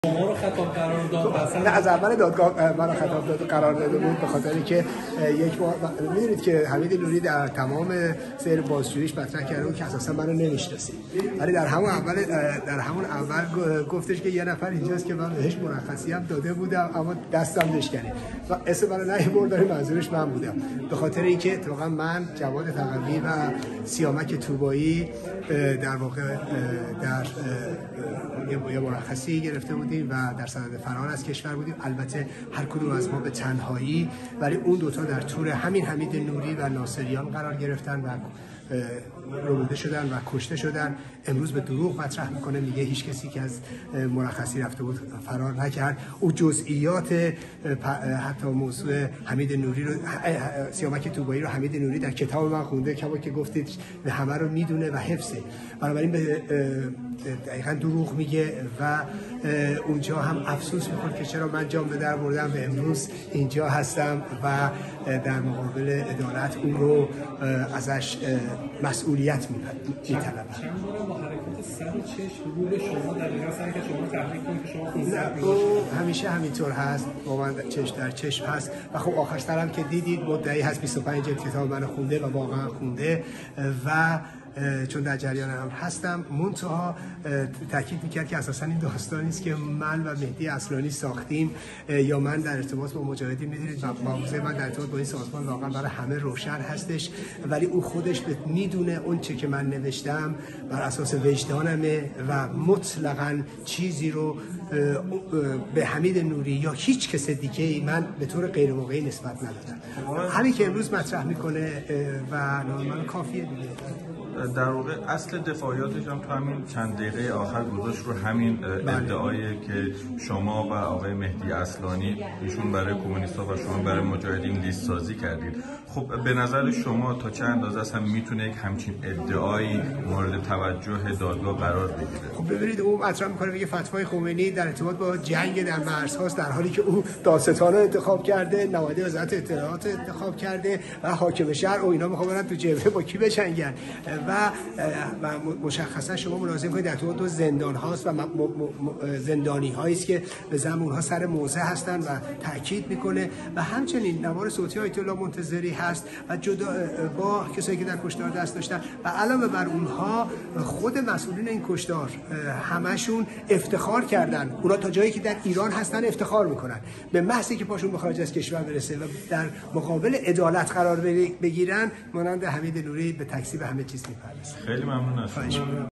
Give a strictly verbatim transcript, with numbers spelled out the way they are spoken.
شما رو خطاب قرار داد؟ نه، از اول دادگاه من رو خطاب داد قرار داده بود، به خاطر که یک بار می‌دونید که حمید نوری در تمام سیر بازجوییش مطرح کرده بود که اساسا منو نمی‌شناسید، ولی در همون اول در همون اول گفتش که یه نفر اینجاست که من بهش مرخصی هم داده بودم اما دستم نشکنه و اسم منو نمی‌برد، منظورش من بودم. به خاطر اینکه اتفاقا من جواد تقوی و سیامک طوبایی در واقع در یه مرخصی گرفته بودیم و در صدد فرار از کشور بودیم. البته هر کدوم از ما به تنهایی، ولی اون دوتا در تور همین حمید نوری و ناصریان قرار گرفتن و ربوده شدن و کشته شدن. امروز به دروغ مطرح میکنه، میگه هیچ کسی که از مرخصی رفته بود فرار نکرد. او جزئیات حتی موضوع حمید نوری رو، سیامک طوبایی رو حمید نوری در کتاب من خونده که گفتید به همه رو میدونه و حفظه، بنابراین به دقیقا دروغ میگه و اونجا هم افسوس میکنه که چرا من جام به در بردم و امروز اینجا هستم و در مقابل عدالت اون رو ازش مسئولیت میطلبم. چند بار با حرکات سر و چشم رو به شما در این سری که شما تحقیق کنید که شما خونسرد میشه؟ همیشه همینطور هست، با من چشم در چشم هست و خب آخرش هم که دیدید مدعی هست بیست و پنج جلد کتاب منو خونده و واقعا خونده و چون در جریان هم هستم. منتها تاکید میکرد که اساسا این داستانی است که من و مهدی اصلانی ساختیم یا من در ارتباط با مجاهدین. میدونید موضوع من در ارتباط با این سازمان واقعا برای همه روشن هستش، ولی او خودش میدونه اون چه که من نوشتم بر اساس وجدانمه و مطلقاً چیزی رو به حمید نوری یا هیچ کس دیگه من به طور غیر واقعی نسبت ندادم. همین که امروز مطرح میکنه و نورمال کافیه دیگه. در واقع اصل دفاعیاتش هم تو همین چند دقیقه آخر گذاشت رو همین ادعایی که شما و آقای مهدی اصلانی ایشون برای کمونیست‌ها و شما برای مجاهدین لیست سازی کردید. خب به نظر شما تا چه اندازه است هم میتونه یک همچین ادعایی مورد توجه دادگاه قرار بگیره؟ خب ببینید، او مطرح میکنه میگه فتوای خمینی در ارتباط با جنگ در مرزهاست، در حالی که او دادستان رو انتخاب کرده، نماینده وزارت اطلاعات انتخاب کرده و حاکم شهر و اینا میخوان برن تو جبهه با کی بجنگن و و مشخصا شما ملاحظه کنید در تو دو زندان هاست و زندانی هایی است که به زعم اونها سر موضع هستن و تاکید میکنه و همچنین نوار صوتی آیت الله منتظری هست و جدا با کسایی که در کشتار دست داشتن و علاوه بر اونها خود مسئولین این کشتار همشون افتخار کردن. اونا تا جایی که در ایران هستن افتخار میکنن به محضی که پاشون به خارج از کشور برسه و در مقابل عدالت قرار بگیرن، مانند حمید نوری به تکذیب همه چیز میپردازن. خیلی ممنون از شما.